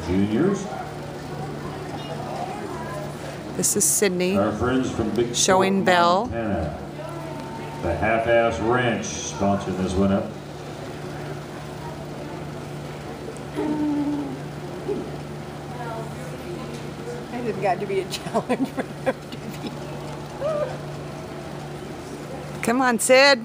juniors. This is Sydney Our friends from Big showing Belle. Montana. The Half-Ass Ranch sponsored this one up. And it's got to be a challenge for them to be. Come on, Sid.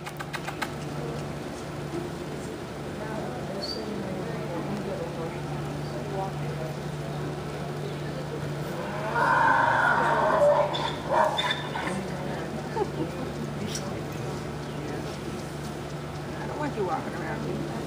I don't want you walking around.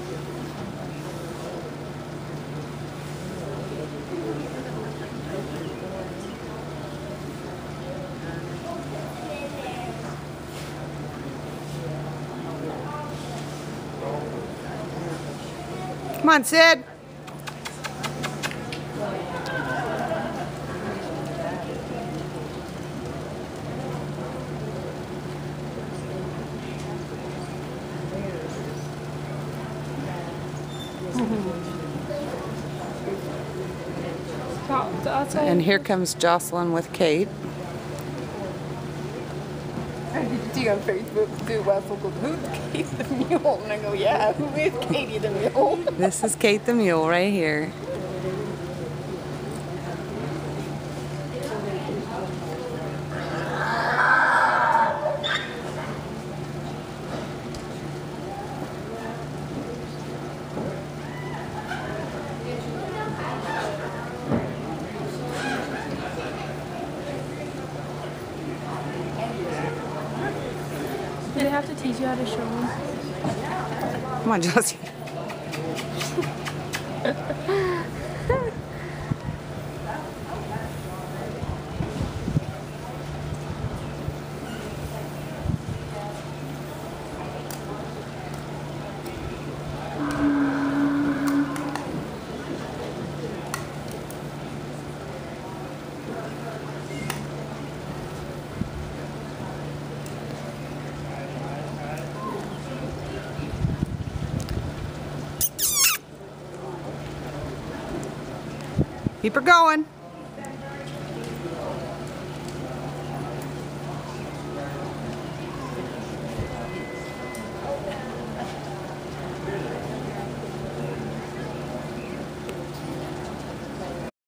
Come on, Sid. And here comes Jocelyn with Kate. I did see on Facebook too, Wessel goes, who's Kate the Mule? And I go, yeah, who is Katie the Mule? This is Kate the Mule right here. Do they have to teach you how to show them? Come on, Josie. Keep her going.